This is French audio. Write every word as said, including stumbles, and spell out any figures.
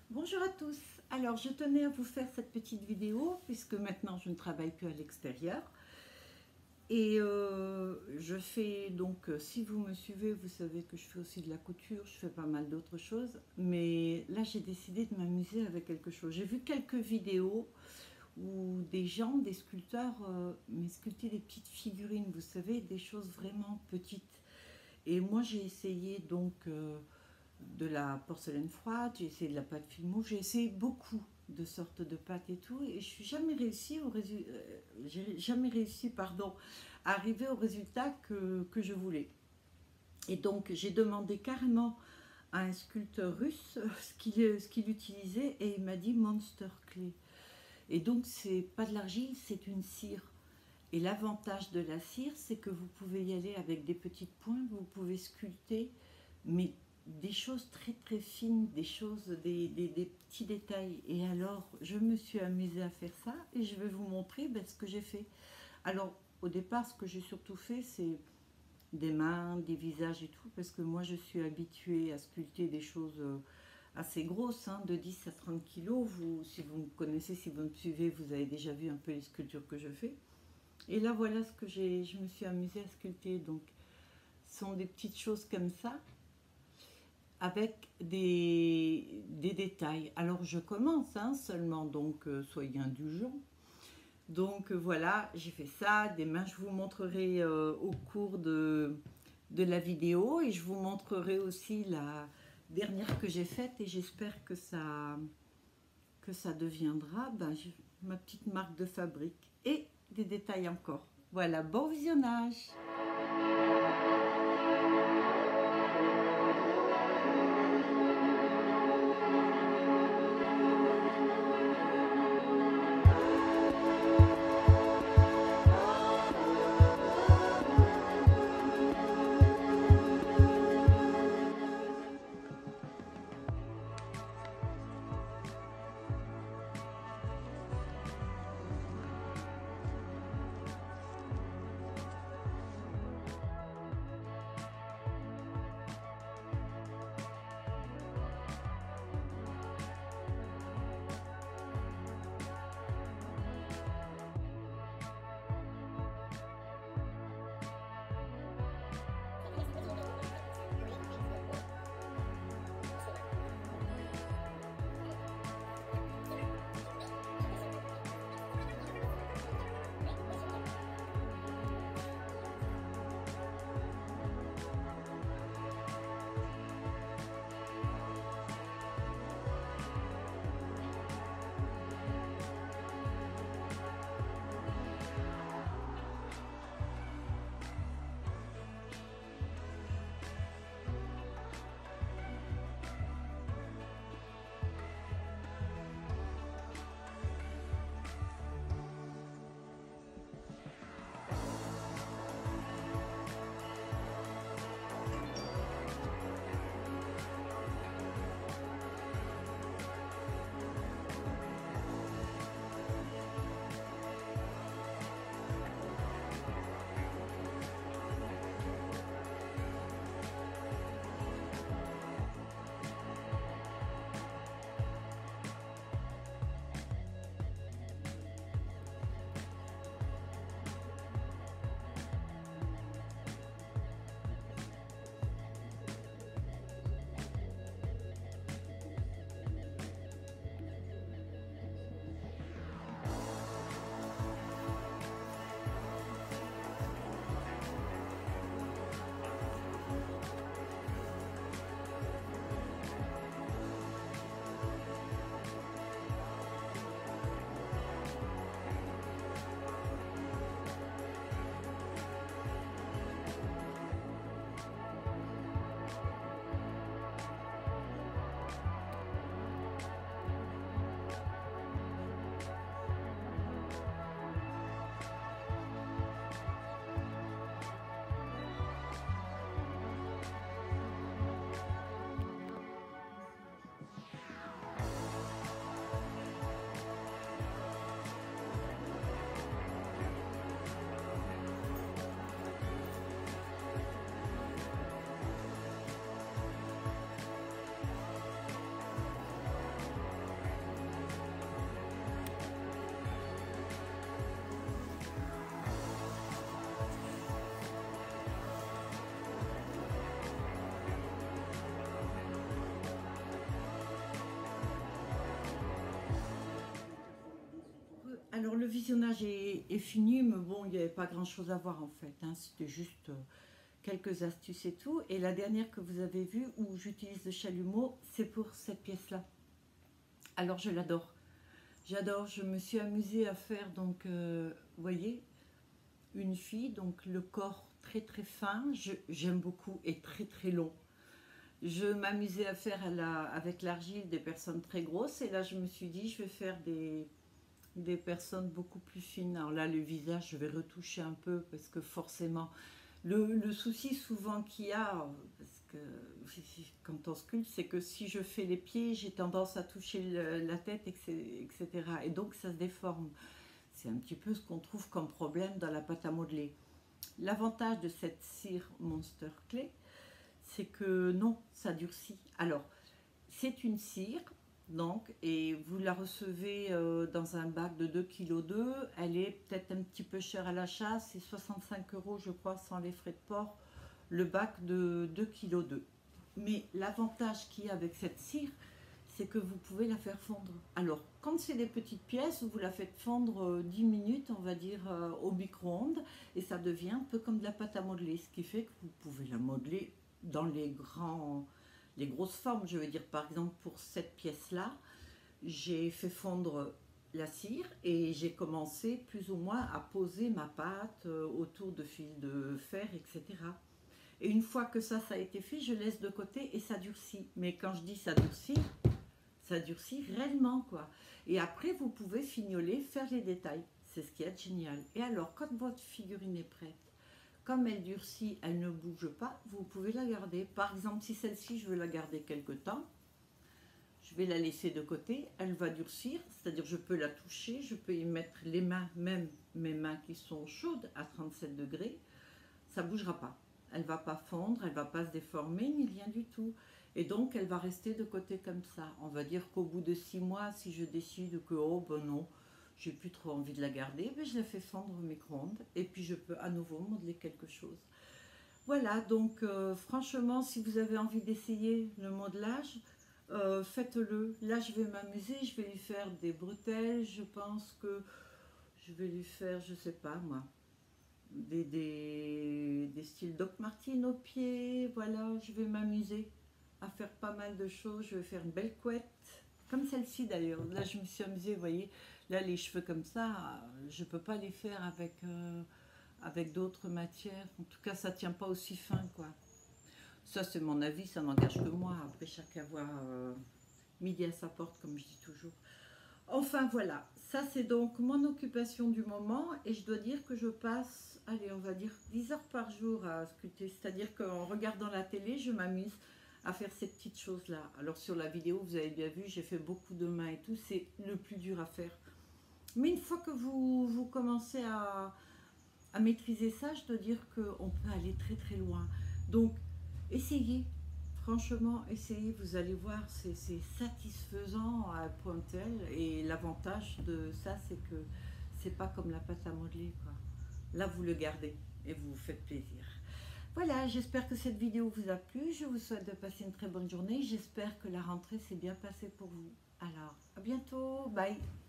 Bonjour à tous. Alors je tenais à vous faire cette petite vidéo puisque maintenant je ne travaille plus à l'extérieur et euh, je fais donc, euh, si vous me suivez, vous savez que je fais aussi de la couture, je fais pas mal d'autres choses, mais là j'ai décidé de m'amuser avec quelque chose. J'ai vu quelques vidéos où des gens, des sculpteurs, euh, mais sculptaient des petites figurines, vous savez, des choses vraiment petites. Et moi j'ai essayé donc euh, de la porcelaine froide, j'ai essayé de la pâte filmo, j'ai essayé beaucoup de sortes de pâtes et tout, et je suis jamais réussi au résu- euh, j'ai jamais réussi, pardon, à arriver au résultat que, que je voulais. Et donc j'ai demandé carrément à un sculpteur russe ce qu'il ce qu'il utilisait, et il m'a dit Monster Clay. Et donc c'est pas de l'argile, c'est une cire. Et l'avantage de la cire, c'est que vous pouvez y aller avec des petites pointes, vous pouvez sculpter, mais des choses très très fines, des choses, des, des, des petits détails. Et alors, je me suis amusée à faire ça et je vais vous montrer ben, ce que j'ai fait. Alors, au départ, ce que j'ai surtout fait, c'est des mains, des visages et tout, parce que moi, je suis habituée à sculpter des choses euh, assez grosses, hein, de dix à trente kilos. Vous, si vous me connaissez, si vous me suivez, vous avez déjà vu un peu les sculptures que je fais. Et là, voilà ce que j'ai, je me suis amusée à sculpter. Donc, ce sont des petites choses comme ça, avec des, des détails. Alors, je commence hein, seulement, donc euh, soyez indulgents. Donc, euh, voilà, j'ai fait ça. Des mains, je vous montrerai euh, au cours de, de la vidéo. Et je vous montrerai aussi la dernière que j'ai faite. Et j'espère que ça, que ça deviendra ben, je, ma petite marque de fabrique. Et des détails encore. Voilà, bon visionnage. visionnage est, est fini, mais bon, il n'y avait pas grand-chose à voir en fait. Hein. C'était juste euh, quelques astuces et tout. Et la dernière que vous avez vue, où j'utilise le chalumeau, c'est pour cette pièce-là. Alors, je l'adore. J'adore. Je me suis amusée à faire, donc, euh, vous voyez, une fille, donc le corps très très fin. J'aime beaucoup et très très long. Je m'amusais à faire à la, avec l'argile des personnes très grosses. Et là, je me suis dit, je vais faire des... des personnes beaucoup plus fines. Alors là, le visage, je vais retoucher un peu parce que forcément, le, le souci souvent qu'il y a, parce que quand on sculpte, c'est que si je fais les pieds, j'ai tendance à toucher le, la tête, et cetera. Et donc, ça se déforme. C'est un petit peu ce qu'on trouve comme problème dans la pâte à modeler. L'avantage de cette cire Monster Clay, c'est que non, ça durcit. Alors, c'est une cire, donc, et vous la recevez euh, dans un bac de deux virgule deux kilos. Elle est peut-être un petit peu chère à l'achat, c'est soixante-cinq euros, je crois, sans les frais de port, le bac de deux virgule deux kilos. Mais l'avantage qu'il y a avec cette cire, c'est que vous pouvez la faire fondre. Alors, quand c'est des petites pièces, vous la faites fondre dix minutes, on va dire, euh, au micro-ondes, et ça devient un peu comme de la pâte à modeler, ce qui fait que vous pouvez la modeler dans les grands, les grosses formes. Je veux dire, par exemple, pour cette pièce-là, j'ai fait fondre la cire et j'ai commencé plus ou moins à poser ma pâte autour de fils de fer, et cetera. Et une fois que ça, ça a été fait, je laisse de côté et ça durcit. Mais quand je dis ça durcit, ça durcit réellement, quoi. Et après, vous pouvez fignoler, faire les détails. C'est ce qui est génial. Et alors, quand votre figurine est prête, comme elle durcit, elle ne bouge pas, vous pouvez la garder. Par exemple, si celle-ci, je veux la garder quelque temps, je vais la laisser de côté, elle va durcir, c'est-à-dire je peux la toucher, je peux y mettre les mains, même mes mains qui sont chaudes à trente-sept degrés, ça ne bougera pas. Elle ne va pas fondre, elle ne va pas se déformer, ni rien du tout. Et donc, elle va rester de côté comme ça. On va dire qu'au bout de six mois, si je décide que, oh ben non, j'ai plus trop envie de la garder, ben je la fais fondre au micro-ondes et puis je peux à nouveau modeler quelque chose. Voilà, donc euh, franchement, si vous avez envie d'essayer le modelage, euh, faites-le. Là, je vais m'amuser, je vais lui faire des bretelles, je pense que je vais lui faire, je sais pas moi, des, des, des styles Doc Martens aux pieds. Voilà, je vais m'amuser à faire pas mal de choses. Je vais faire une belle couette, comme celle-ci d'ailleurs. Là, je me suis amusée, vous voyez. Là, les cheveux comme ça, je peux pas les faire avec, euh, avec d'autres matières. En tout cas, ça tient pas aussi fin, quoi. Ça, c'est mon avis, ça n'engage que moi. Après, chacun voit euh, midi à sa porte, comme je dis toujours. Enfin, voilà. Ça, c'est donc mon occupation du moment. Et je dois dire que je passe, allez, on va dire dix heures par jour à sculpter. C'est-à-dire qu'en regardant la télé, je m'amuse à faire ces petites choses-là. Alors, sur la vidéo, vous avez bien vu, j'ai fait beaucoup de mains et tout. C'est le plus dur à faire. Mais une fois que vous, vous commencez à, à maîtriser ça, je dois dire qu'on peut aller très, très loin. Donc, essayez, franchement, essayez, vous allez voir, c'est satisfaisant à un point tel. Et l'avantage de ça, c'est que c'est pas comme la pâte à modeler, quoi. Là, vous le gardez et vous vous faites plaisir. Voilà, j'espère que cette vidéo vous a plu. Je vous souhaite de passer une très bonne journée. J'espère que la rentrée s'est bien passée pour vous. Alors, à bientôt. Bye.